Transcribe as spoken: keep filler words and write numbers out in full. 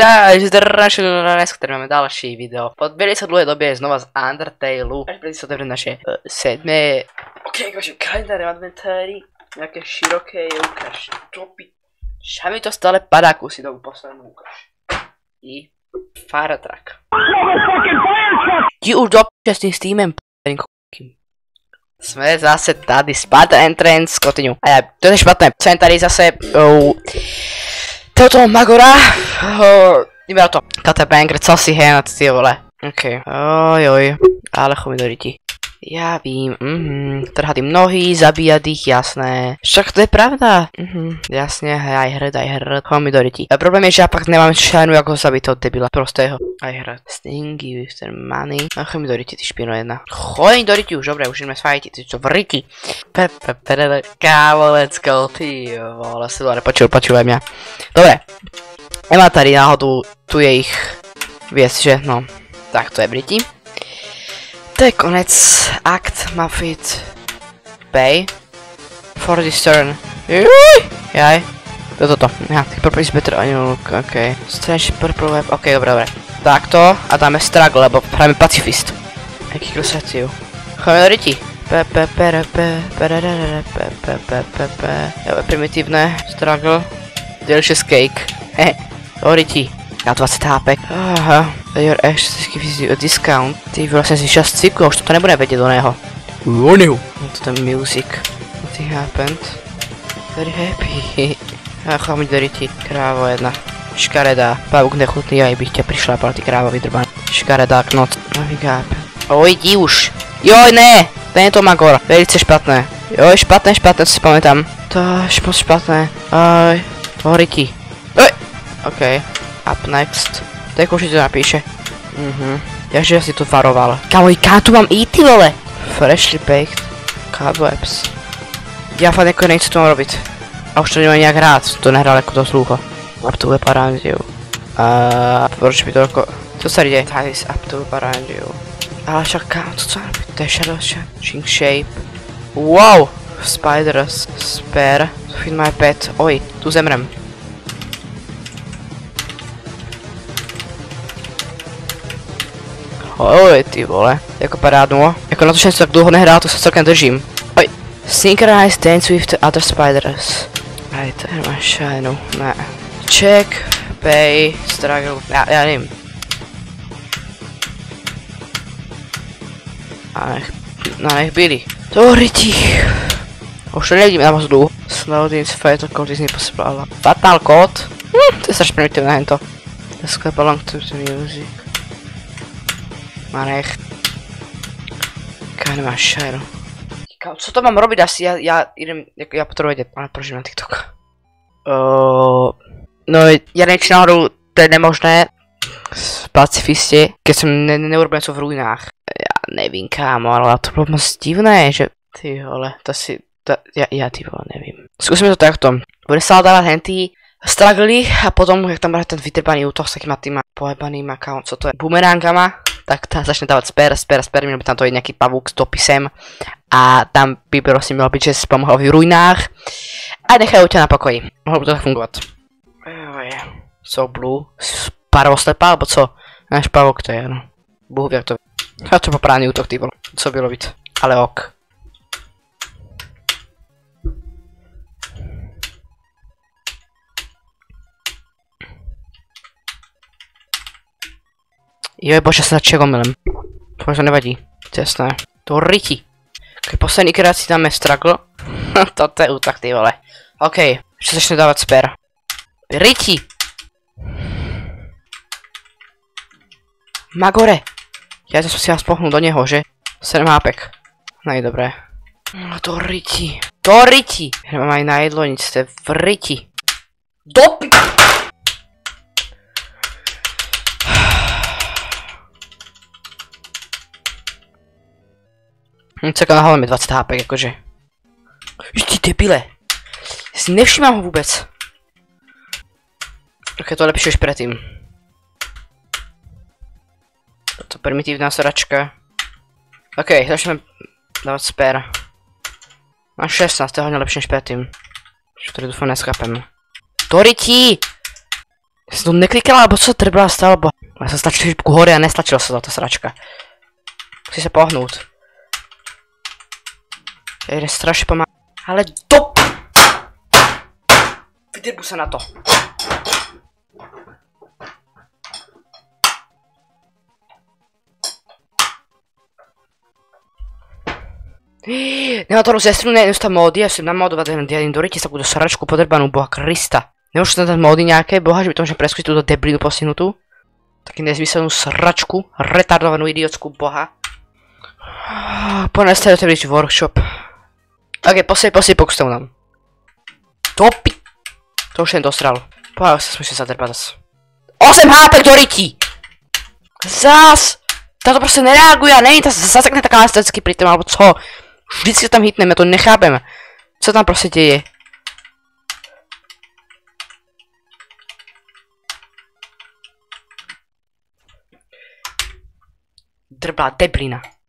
Takže dnes, ktoré máme ďalší video. Po veľmi sa dlhej dobe je znova z Undertale. Až prečo sa otvorím naše uh, sedme... Ok, vaše kalendáre, adventári. Nejaké široké je ukáž. Topi. Ša mi to stále padá kusy dobu poslednú ukáž. I... Fire truck. Ti už do p***a s tým Steamem p***a. Sme zase tady, Sparta Entrance, skotyňu. A ja, to je špatné. Sem tady zase... Uh, toto Magora. Uh, Iba to. Kata Banger, co si henat, ty vole. Ok. Ojoj. Ale chomidori ti. Ja vím, mhm. Trhať im nohy, zabíjať ich, jasné. Však to je pravda. Mhm. Jasne, aj hrd, aj hrd. Chomidori ti. A problém je, že ja pak nemám šajnu, ako zabiť toho debila. Prostého. Aj hrd. Stingy, Mister Money. A chomidori ti, ty špino jedna. Chomidori ti už, dobre, už ideme sfajtiť, ty čo vriky. Pepe, perele, kávo, let's go, ty vole, si dobre, počul, počúvaj mňa. Dobre. Nemá tady náhodu, tu je ich viec, že? No. Tak to je Briti. To je konec. Akt, Muffet. Pay. For this turn. Juj! Jaj. To je toto. Ja, tých purple is better on your look, okej. Strange purple web, okej, dobre, dobre. Takto. A dáme struggle, lebo hráme pacifist. Jaký krosatiu. Chodíme do riti. Pe, pe, pere, pe, pererere, pe, pe, pe, pe, pe. Jo, primitívne. Struggle. Delicious cake. Hehe. Do riti. Na dvadsať hápek. Aha. Your access gives you a discount. Ty vlastne si šesť cyklov, už toto nebudem vedieť do neho. Uoniu. Toto je music. Nothing happened. Very happy. Ach, chám do riti. Krávo jedna. Škaredá. Pavúk nechutný, aj bych ťa prišlápal, ty krávo vydrbaný. Škaredá knot. Nothing happened. Oj, di už. Joj, ne! Ten je to Magor. Velice špatné. Joj, špatné, špatné, co si pamätám. To je moc špatné. Aj. Do riti. Oj. Okej. Up next. Tak už si to napíše. Mhm. Takže ja si to varoval. Kámo, kam tu mám ísť, ty vole? Freshly baked. Cobwebs. Ja fakt neko nechci to mám robiť. A už to nemám nejak rád. To nehral ako to slúcho. Up to web around you. A proč by toľko... Co sa ide? That is up to web around you. Ale však kámo, co sa robiť? To je shadow changing shape. Wow! Spiders. Spare. Feed my pet. Oj, tu zemrem. Oj, ty vole, jako parádnu. Jako na to, že jsem tak dlouho nehrál, to se celkem držím. Oj. Synchronize dance with the other spiders. Aj, to je máš šajnu, ne. Check, pay, struggle, já, já nevím. A nech, no nech byli. To ryti. Už to nevidím na moc dlouho. Slow dance fatal code is impossible. Fatal code? Hm, to je strašně primitivné hento. Let's clap along to the music. Manech. Kámo, nemáš šajru. Co to mám robiť asi? Ja, ja idem, ja potrebujem vedieť, ale prožím na TikTok. Uh, no, ja neviem, či náhodou to je nemožné v pacifiste, keď som ne, neurobil něco v ruinách. Ja nevím, kámo, ale to bolo moc divné, že... Ty vole, to si... To, ja, ja ty vole, nevím. Skúsime to takto. Bude sa dávať henty struggly a potom, jak tam bude ten vytrbaný útok s takýma týma pojebanýma, kámo, co to je? Bumerangama. Tak tá začne dávať sper, sper, sper, měl by tam to je nejaký pavúk s dopisem a tam by prosím mělo byť, že si pomohol v ruinách a nechajú ťa na pokoji. Mohlo by to tak fungovat. Ojoj, so blue, parvoslepa, alebo co? Náš pavúk to je, no. Bůh ví, jak to je. A to poprávný útok, ty vole, co bylo byť, ale ok. Joj bože, sa začal omylem. To to nevadí. Jasné. To ryti. Keď posledný krát si dáme struggle. Toto je útak, ty vole. OK, ešte začne dávať sper. Ryti! Magore! Ja to som si vás pohnul do neho, že? sedem hápek. No je dobré. No to ryti. To ryti! Ja mám aj na jedlo nic, to je v ryti. Dopi... Čakám na hlavne dvadsať hápek, akože. Ty debile. Ja si nevšímam ho vôbec. Ok, to lepšie už predtým. Toto primitívna sračka. Ok, začneme dávať spare. Mám šestnásť, to je hodne lepšie než predtým. Čo tady dúfam neschapem. To ryti! Si to neklikala, alebo čo treba stalo, bo... Ja som stlačil šipku hore a nestlačila sa táto sračka. Musí sa pohnúť. Ja ide strašne pomáha. Ale do... Vydrbu sa na to. Nemá to rozjasnú, nejdu tam módy, ja som namódovať jeden diadím, dorite sa do sračku podrbanú Boha Krista. Nemôžu tam dať módy nejaké, Boha, že by to môžem preskúsiť túto deblinu postihnutú. Taký nezmyselnú sračku, retardovanú idiotskú Boha. Poďme sa otvoriť workshop. Ok, posej, posej, pokus tomu dám. Topi! To už jen dosral. Boha, sa smyšne zadrbať zas. osem há pé do riti! Zas! Táto proste nereaguje a není to zasekne taká esteticky pri tom, alebo co? Vždycky sa tam hitnem, ja to nechápem. Co tam proste deje? Drbá deblina.